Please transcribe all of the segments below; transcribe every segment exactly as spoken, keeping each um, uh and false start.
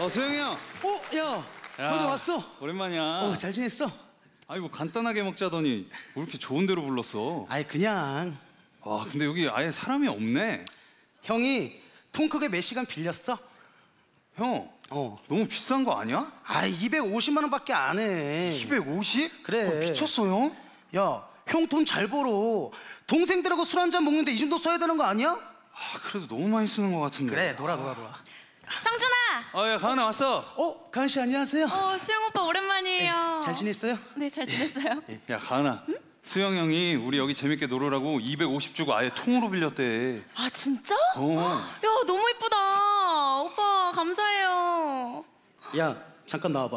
어, 수영이 형. 어, 야, 야, 너도 왔어? 오랜만이야. 어, 잘 지냈어? 아니 뭐 간단하게 먹자더니 왜 이렇게 좋은 데로 불렀어? 아이, 그냥 와, 근데 여기 아예 사람이 없네. 형이 통 크게 몇 시간 빌렸어? 형, 어. 너무 비싼 거 아니야? 아, 이백오십만 원밖에 안 해. 이백오십? 그래. 어, 미쳤어, 형? 야, 형 돈 잘 벌어. 동생들하고 술 한잔 먹는데 이 정도 써야 되는 거 아니야? 아, 그래도 너무 많이 쓰는 거 같은데. 그래, 놀아, 놀아, 놀아. 상준아! 아, 야, 가은아 왔어. 어, 가은 씨 안녕하세요. 어, 수영 오빠 오랜만이에요. 잘 지냈어요? 네, 잘 지냈어요. 야, 가은아. 응? 수영 형이 우리 여기 재밌게 놀으라고 이백오십 주고 아예 통으로 빌렸대. 아, 진짜? 어. 야, 너무 이쁘다. 오빠, 감사해요. 야, 잠깐 나와봐.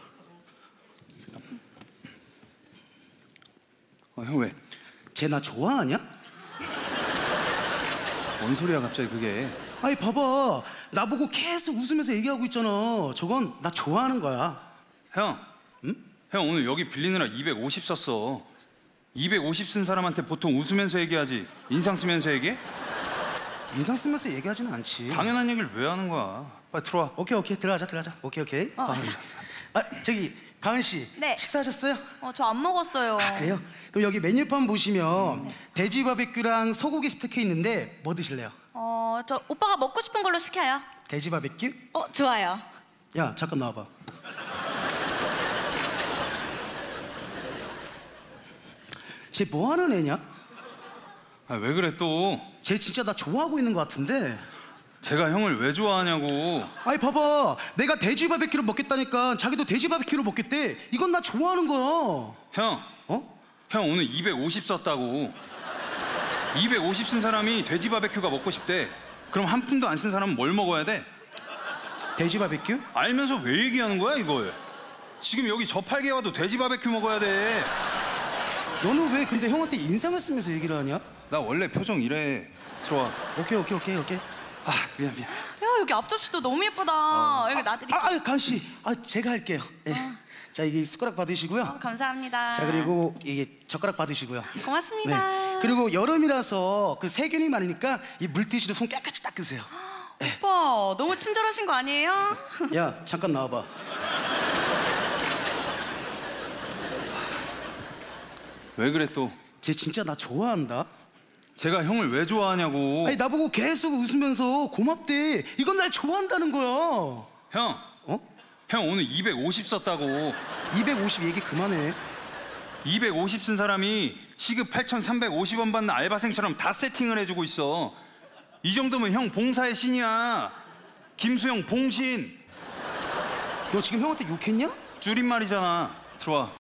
어, 형 왜? 쟤 나 좋아하냐? 뭔 소리야 갑자기 그게? 아니, 봐봐. 나보고 계속 웃으면서 얘기하고 있잖아. 저건 나 좋아하는 거야. 형. 응? 형 오늘 여기 빌리느라 이백오십 썼어. 이백오십 쓴 사람한테 보통 웃으면서 얘기하지 인상 쓰면서 얘기해? 인상 쓰면서 얘기하지는 않지. 당연한 얘기를 왜 하는 거야? 빨리 들어와. 오케이, 오케이. 들어가자, 들어가자. 오케이, 오케이. 어, 아, 저기 가은 씨. 네. 식사하셨어요? 어, 저 안 먹었어요. 아, 그래요? 그럼 여기 메뉴판 보시면 네. 돼지 바베큐랑 소고기 스테이크 있는데 뭐 드실래요? 어, 저 오빠가 먹고 싶은 걸로 시켜요. 돼지 바베큐? 어, 좋아요. 야, 잠깐 나와봐. 쟤 뭐 하는 애냐? 아, 왜 그래 또? 쟤 진짜 나 좋아하고 있는 것 같은데. 제가 형을 왜 좋아하냐고. 아니, 봐봐. 내가 돼지 바베큐를 먹겠다니까 자기도 돼지 바베큐를 먹겠대. 이건 나 좋아하는 거야. 형. 어? 형 오늘 이백오십 썼다고. 이백오십 쓴 사람이 돼지 바베큐가 먹고 싶대. 그럼 한 푼도 안 쓴 사람은 뭘 먹어야 돼? 돼지 바베큐? 알면서 왜 얘기하는 거야 이걸? 지금 여기 저팔계 와도 돼지 바베큐 먹어야 돼. 너는 왜 근데 형한테 인상을 쓰면서 얘기를 하냐? 나 원래 표정 이래. 들어와. 오케이, 오케이, 오케이, 오케이. 아, 미안 미안. 야, 여기 앞접시도 너무 예쁘다. 여기 놔드릴게요. 아, 아, 가은 씨. 아, 제가 할게요. 예. 자, 이게 숟가락 받으시고요. 어, 감사합니다. 자, 그리고 이게 젓가락 받으시고요. 고맙습니다. 네. 그리고 여름이라서 그 세균이 많으니까 이 물티슈로 손 깨끗이 닦으세요. 오빠, 너무 친절하신 거 아니에요? 야, 잠깐 나와봐. 왜 그래 또? 쟤 진짜 나 좋아한다. 제가 형을 왜 좋아하냐고. 아니, 나보고 계속 웃으면서 고맙대. 이건 날 좋아한다는 거야. 형. 어? 형 오늘 이백오십 썼다고. 이백오십 얘기 그만해. 이백오십 쓴 사람이 시급 팔천삼백오십 원 받는 알바생처럼 다 세팅을 해주고 있어. 이 정도면 형 봉사의 신이야. 김수영 봉신. 너 지금 형한테 욕했냐? 줄임말이잖아. 들어와.